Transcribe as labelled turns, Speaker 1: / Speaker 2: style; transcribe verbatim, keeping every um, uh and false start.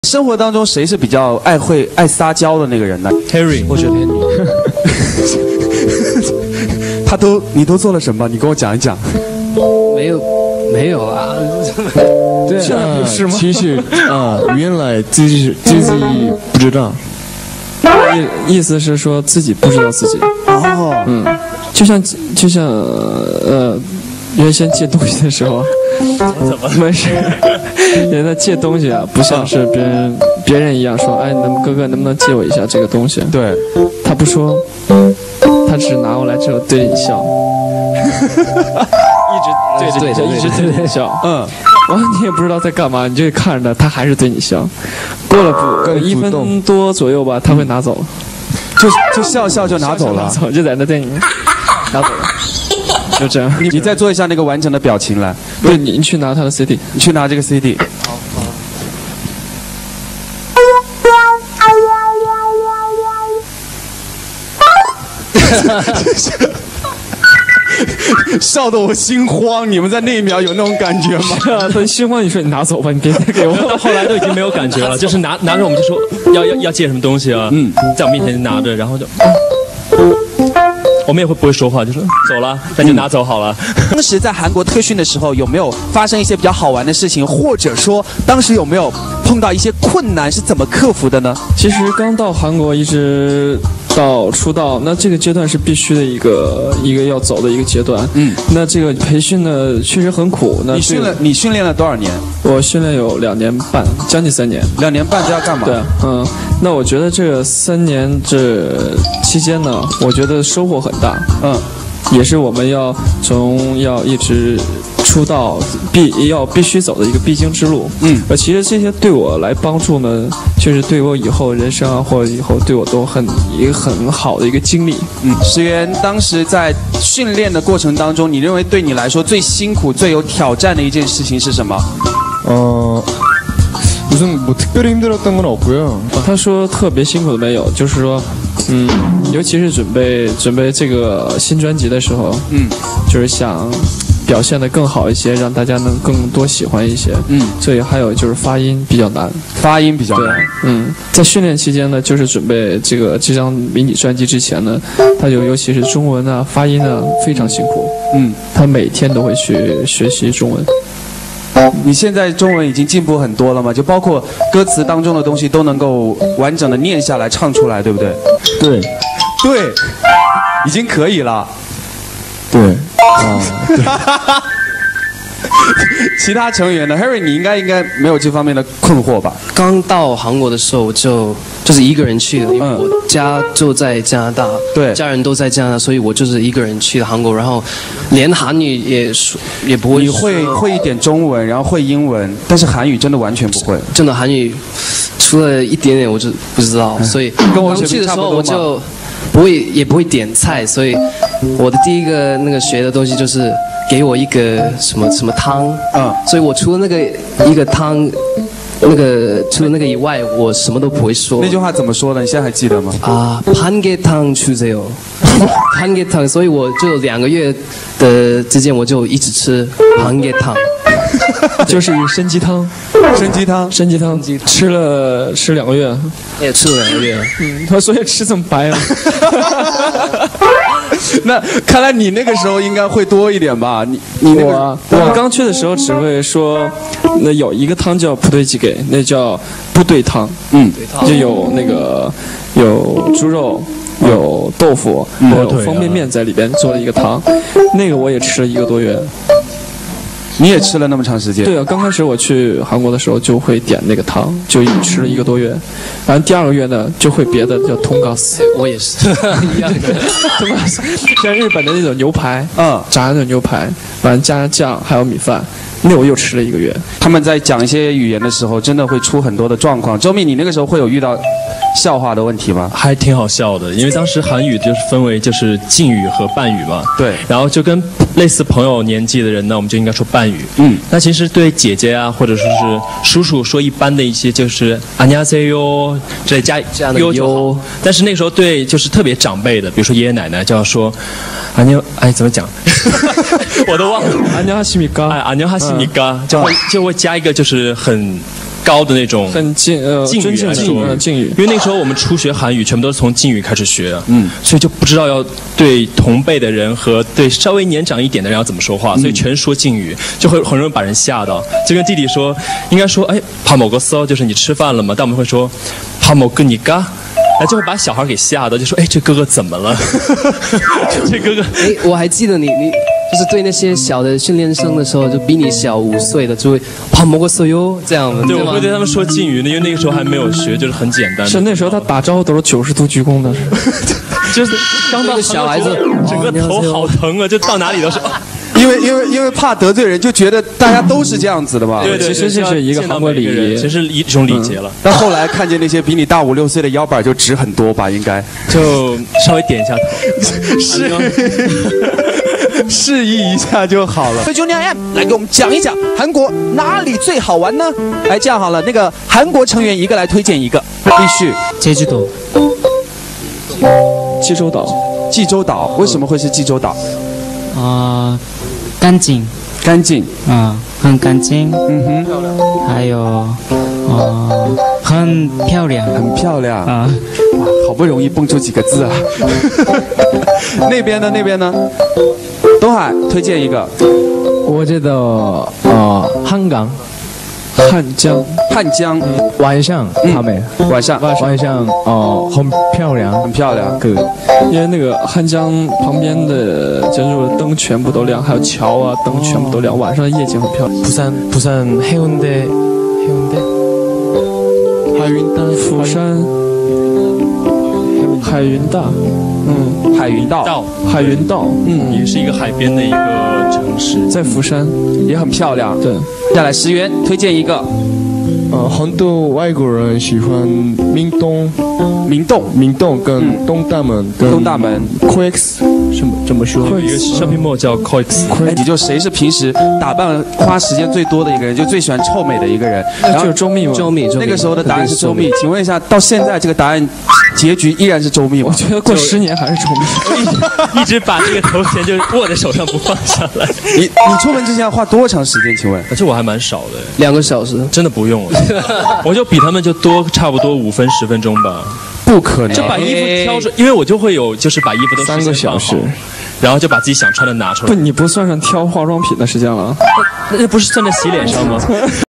Speaker 1: 生活当中谁是比较爱会爱撒娇的那个人呢
Speaker 2: ？Harry，
Speaker 3: 我觉得 Henry。
Speaker 1: 他都你都做了什么？你跟我讲一讲。
Speaker 3: 没有，没有啊。
Speaker 4: 对啊，是吗？其实啊，原来自己自己不知道。
Speaker 5: 意意思是说自己不知道自己。
Speaker 1: 哦，
Speaker 5: 嗯，就像就像呃，原先借东西的时候，
Speaker 2: 怎么
Speaker 5: 没事，人家借东西啊，不像是别人别人一样说，哎，能哥哥能不能借我一下这个东西？
Speaker 1: 对，
Speaker 5: 他不说，他只拿过来之后对你笑，一直对着你笑，一直对着你笑，
Speaker 1: 嗯。
Speaker 5: 完了你也不知道在干嘛，你就看着他，他还是对你笑。过了不一分多左右吧，他会拿走，
Speaker 1: 就就笑笑就拿走了，
Speaker 5: 拿走就在那对你拿走了，就这样。
Speaker 1: 你你再做一下那个完整的表情来。
Speaker 5: 对，你你去拿他的 C D，
Speaker 1: 你去拿这个 C D。笑得我心慌，你们在那一秒有那种感觉吗？
Speaker 5: 是啊，他心慌，你说你拿走吧，你别再给我。
Speaker 2: 到后来都已经没有感觉了，就是拿拿着我们就说要要要借什么东西啊，嗯，在我面前拿着，然后就，我们也会不会说话，就说走了，那就拿走好了。
Speaker 1: 当时在韩国特训的时候，有没有发生一些比较好玩的事情，或者说当时有没有碰到一些困难，是怎么克服的呢？
Speaker 5: 其实刚到韩国一直到出道，那这个阶段是必须的一个一个要走的一个阶段。嗯，那这个培训呢确实很苦。那
Speaker 1: 你训了你训练了多少年？
Speaker 5: 我训练有两年半，将近三年。
Speaker 1: 两年半这要干嘛？
Speaker 5: 对，嗯，那我觉得这个三年这期间呢，我觉得收获很大。嗯，也是我们要从要一直出道必要必须走的一个必经之路。嗯，呃，其实这些对我来帮助呢，确实对我以后人生啊，或者以后对我都很一个很好的一个经历。
Speaker 1: 嗯，石原当时在训练的过程当中，你认为对你来说最辛苦、最有挑战的一件事情是什么？
Speaker 4: 呃，우선 뭐 특별히 힘들었던 건 없고요.
Speaker 5: 他说特别辛苦的没有，就是说，嗯，尤其是准备准备这个新专辑的时候，嗯，就是想表现得更好一些，让大家能更多喜欢一些。嗯，所以还有就是发音比较难，
Speaker 1: 发音比较难。
Speaker 5: 嗯，在训练期间呢，就是准备这个这张迷你专辑之前呢，他就尤其是中文啊、发音啊非常辛苦。嗯，他每天都会去学习中文。
Speaker 1: 你现在中文已经进步很多了吗？就包括歌词当中的东西都能够完整的念下来、唱出来，对不对？
Speaker 4: 对，
Speaker 1: 对，已经可以了。
Speaker 4: 对，啊，对。
Speaker 1: 其他成员呢 ？Harry， 你应该应该没有这方面的困惑吧？
Speaker 3: 刚到韩国的时候就就是一个人去的，因为我家就在加拿大，
Speaker 1: 对，
Speaker 3: 家人都在加拿大，所以我就是一个人去的韩国，然后连韩语也说也不会。
Speaker 1: 你会会一点中文，然后会英文，但是韩语真的完全不会。
Speaker 3: 真的韩语除了一点点我就不知道，所以
Speaker 1: 跟我
Speaker 3: 刚去的时候我就不会也不会点菜，所以我的第一个那个学的东西就是给我一个什么什么汤，嗯，所以我除了那个一个汤，那个除了那个以外，我什么都不会说。
Speaker 1: 那句话怎么说的？你现在还记得吗？
Speaker 3: 啊，한개탕 주세요，한개탕，所以我就两个月的之间，我就一直吃한개탕。
Speaker 5: 就是参鸡汤，
Speaker 1: 参鸡汤，
Speaker 5: 参鸡汤，吃了吃两个月，
Speaker 3: 也吃了两个月。
Speaker 5: 嗯，他所以吃这么白啊。
Speaker 1: 那看来你那个时候应该会多一点吧？你你那个
Speaker 5: 我我刚去的时候只会说，那有一个汤叫部队鸡给，那叫部队汤，嗯，就有那个有猪肉。有豆腐，还有方便面在里边做了一个汤，那个我也吃了一个多月。
Speaker 1: 你也吃了那么长时间？
Speaker 5: 对啊，刚开始我去韩国的时候就会点那个汤，就吃了一个多月，然后第二个月呢就会别的叫通告斯，
Speaker 3: 我也是一样的，
Speaker 5: 通告斯像日本的那种牛排，嗯，炸的那种牛排，完加上酱还有米饭。那我又吃了一个月。
Speaker 1: 他们在讲一些语言的时候，真的会出很多的状况。周密，你那个时候会有遇到笑话的问题吗？
Speaker 2: 还挺好笑的，因为当时韩语就是分为就是敬语和半语嘛。
Speaker 1: 对。然
Speaker 2: 后就跟类似朋友年纪的人呢，我们就应该说半语。嗯。那其实对姐姐啊，或者说是叔叔说一般的一些就是안녕하세요这类加
Speaker 3: 这样的哟。
Speaker 2: 但是那个时候对就是特别长辈的，比如说爷爷奶奶，就要说안녕哎怎么讲？我都忘了。
Speaker 5: 안녕하십니까？
Speaker 2: 哎안녕하십니까？就会就会加一个就是很高的那种
Speaker 5: 很敬呃
Speaker 2: 敬语来说，
Speaker 5: 呃敬语。
Speaker 2: 因为那个时候我们初学韩语，全部都是从敬语开始学，嗯，所以就不知道要对同辈的人和对稍微年长一点的人要怎么说话，所以全说敬语，就会很容易把人吓到。就跟弟弟说，应该说，哎，밥 먹었어，就是你吃饭了吗？但我们会说，밥 먹으니까。哎，就会把小孩给吓到，就说：“哎，这哥哥怎么了？这哥哥……
Speaker 3: 哎，我还记得你，你就是对那些小的训练生的时候，就比你小五岁的，就会밥 먹었어哟这样的。
Speaker 2: 对，我会对他们说敬语，因为那个时候还没有学，就是很简单的。
Speaker 5: 是那时候他打招呼都是九十度鞠躬的，
Speaker 2: 就是刚到
Speaker 3: 小孩子，
Speaker 2: 整个头好疼啊，就到哪里都是。
Speaker 1: 因为因为因为怕得罪人，就觉得大家都是这样子的嘛。
Speaker 2: 对对，
Speaker 5: 其实这是一个韩国礼仪，
Speaker 2: 其实是一种礼节了。
Speaker 1: 但后来看见那些比你大五六岁的腰板就直很多吧，应该
Speaker 2: 就稍微点一下头，
Speaker 1: 示示意一下就好了。所以就那样，来给我们讲一讲韩国哪里最好玩呢？哎，这样好了，那个韩国成员一个来推荐一个，必须。
Speaker 6: 济州岛。
Speaker 5: 济州岛。
Speaker 1: 济州岛为什么会是济州岛？
Speaker 6: 啊、呃，干净，
Speaker 1: 干净，
Speaker 6: 啊、呃，很干净，
Speaker 1: 嗯哼，
Speaker 6: 还有，呃，很漂亮，
Speaker 1: 很漂亮
Speaker 6: 啊，
Speaker 1: 哇，好不容易蹦出几个字啊。那边呢？那边呢？东海推荐一个，
Speaker 4: 我觉得呃，汉江。
Speaker 5: 汉江，
Speaker 1: 汉江，
Speaker 4: 晚上他们
Speaker 1: 晚上
Speaker 4: 晚上哦，很漂亮，
Speaker 1: 很漂亮。
Speaker 4: 对，
Speaker 5: 因为那个汉江旁边的建筑灯全部都亮，还有桥啊灯全部都亮，晚上的夜景很漂亮。
Speaker 4: 부산 부산 해운대 해운대
Speaker 5: 하윤다釜山海云大，嗯，
Speaker 1: 海云道，
Speaker 2: 道
Speaker 5: 海云道，嗯，
Speaker 2: 也是一个海边的一个城市，
Speaker 5: 在釜山
Speaker 1: 也很漂亮。
Speaker 5: 对，
Speaker 1: 接下来石原推荐一个。
Speaker 4: 呃，很多外国人喜欢明洞，
Speaker 1: 明洞，
Speaker 4: 明洞跟东大门，跟
Speaker 1: 东大门
Speaker 4: ，Coex 什么怎么说？
Speaker 2: 有一个 shopping mall 叫 Coex。
Speaker 1: 哎，你就谁是平时打扮花时间最多的一个人，就最喜欢臭美的一个人？
Speaker 5: 然后就是周密嘛，
Speaker 3: 周密，
Speaker 1: 那个时候的答案是周密。请问一下，到现在这个答案结局依然是周密吗？
Speaker 5: 我觉得过十年还是周密，
Speaker 2: 一直把这个头衔就握在手上不放下来。
Speaker 1: 你你出门之前要花多长时间？请问？
Speaker 2: 这我还蛮少的，
Speaker 3: 两个小时，
Speaker 2: 真的不用了。我就比他们就多差不多五分十分钟吧。
Speaker 1: 不可能，
Speaker 2: 就把衣服挑出，因为我就会有就是把衣服都
Speaker 5: 三个小时，
Speaker 2: 然后就把自己想穿的拿出来。
Speaker 5: 不，你不算上挑化妆品的时间了，
Speaker 2: 那那不是算在洗脸上吗？